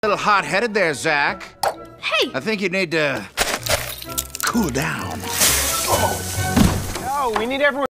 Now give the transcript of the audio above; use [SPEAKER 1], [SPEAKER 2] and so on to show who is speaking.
[SPEAKER 1] little hot-headed there, Zach.
[SPEAKER 2] Hey!
[SPEAKER 1] I think you need to cool down.
[SPEAKER 3] Oh, we need everyone.